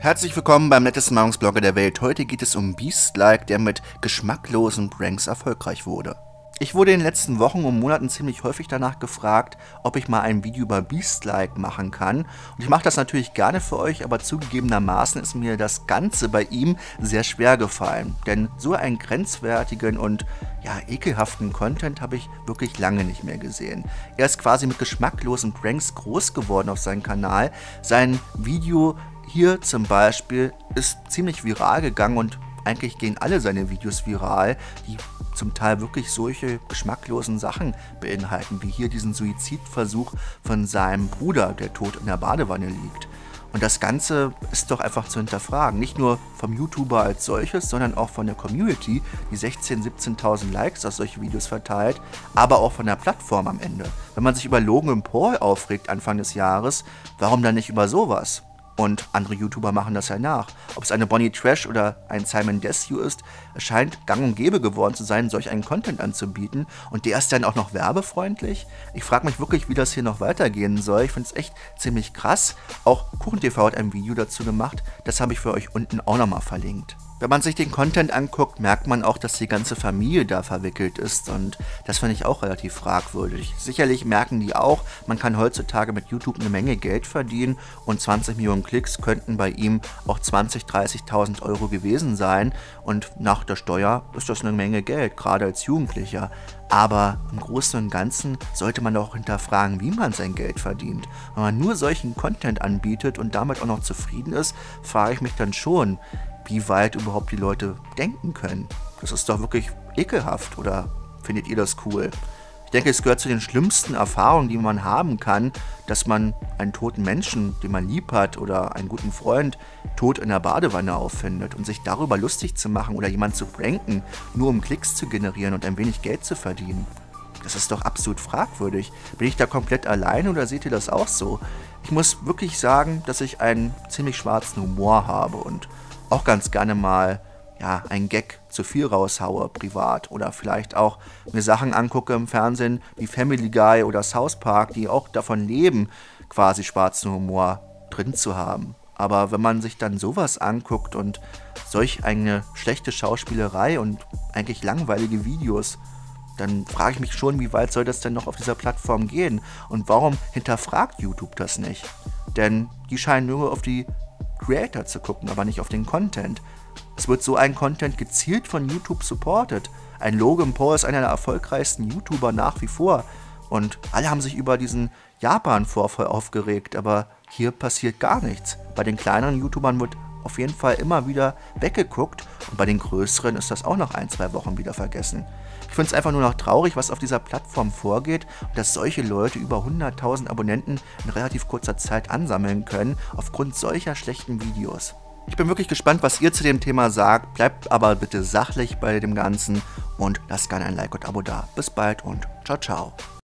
Herzlich willkommen beim nettesten Meinungsblogger der Welt. Heute geht es um Beast-Like, der mit geschmacklosen Pranks erfolgreich wurde. Ich wurde in den letzten Wochen und Monaten ziemlich häufig danach gefragt, ob ich mal ein Video über Beast-Like machen kann. Und ich mache das natürlich gerne für euch, aber zugegebenermaßen ist mir das Ganze bei ihm sehr schwer gefallen. Denn so einen grenzwertigen und ekelhaften Content habe ich wirklich lange nicht mehr gesehen. Er ist quasi mit geschmacklosen Pranks groß geworden auf seinem Kanal. Sein Video hier zum Beispiel ist ziemlich viral gegangen und eigentlich gehen alle seine Videos viral, die zum Teil wirklich solche geschmacklosen Sachen beinhalten, wie hier diesen Suizidversuch von seinem Bruder, der tot in der Badewanne liegt. Und das Ganze ist doch einfach zu hinterfragen, nicht nur vom YouTuber als solches, sondern auch von der Community, die 16.000, 17.000 Likes auf solche Videos verteilt, aber auch von der Plattform am Ende. Wenn man sich über Logan Paul aufregt Anfang des Jahres, warum dann nicht über sowas? Und andere YouTuber machen das ja nach. Ob es eine Bonnie Trash oder ein Simon Desue ist, es scheint gang und gäbe geworden zu sein, solch einen Content anzubieten. Und der ist dann auch noch werbefreundlich. Ich frage mich wirklich, wie das hier noch weitergehen soll. Ich finde es echt ziemlich krass. Auch KuchenTV hat ein Video dazu gemacht. Das habe ich für euch unten auch nochmal verlinkt. Wenn man sich den Content anguckt, merkt man auch, dass die ganze Familie da verwickelt ist und das finde ich auch relativ fragwürdig. Sicherlich merken die auch, man kann heutzutage mit YouTube eine Menge Geld verdienen und 20 Millionen Klicks könnten bei ihm auch 20.000, 30.000 Euro gewesen sein und nach der Steuer ist das eine Menge Geld, gerade als Jugendlicher. Aber im Großen und Ganzen sollte man doch hinterfragen, wie man sein Geld verdient. Wenn man nur solchen Content anbietet und damit auch noch zufrieden ist, frage ich mich dann schon, wie weit überhaupt die Leute denken können. Das ist doch wirklich ekelhaft, oder findet ihr das cool? Ich denke, es gehört zu den schlimmsten Erfahrungen, die man haben kann, dass man einen toten Menschen, den man lieb hat, oder einen guten Freund tot in der Badewanne auffindet und sich darüber lustig zu machen oder jemanden zu pranken, nur um Klicks zu generieren und ein wenig Geld zu verdienen. Das ist doch absolut fragwürdig. Bin ich da komplett allein oder seht ihr das auch so? Ich muss wirklich sagen, dass ich einen ziemlich schwarzen Humor habe und auch ganz gerne mal einen Gag zu viel raushaue privat oder vielleicht auch mir Sachen angucke im Fernsehen wie Family Guy oder South Park, die auch davon leben, quasi schwarzen Humor drin zu haben. Aber wenn man sich dann sowas anguckt und solch eine schlechte Schauspielerei und eigentlich langweilige Videos, dann frage ich mich schon, wie weit soll das denn noch auf dieser Plattform gehen und warum hinterfragt YouTube das nicht? Denn die scheinen nur auf die Creator zu gucken, aber nicht auf den Content. Es wird so ein Content gezielt von YouTube supported. Ein Logan Paul ist einer der erfolgreichsten YouTuber nach wie vor. Und alle haben sich über diesen Japan-Vorfall aufgeregt, aber hier passiert gar nichts. Bei den kleineren YouTubern wird auf jeden Fall immer wieder weggeguckt und bei den größeren ist das auch nach 1-2 Wochen wieder vergessen. Ich finde es einfach nur noch traurig, was auf dieser Plattform vorgeht und dass solche Leute über 100.000 Abonnenten in relativ kurzer Zeit ansammeln können, aufgrund solcher schlechten Videos. Ich bin wirklich gespannt, was ihr zu dem Thema sagt, bleibt aber bitte sachlich bei dem Ganzen und lasst gerne ein Like und Abo da. Bis bald und ciao, ciao.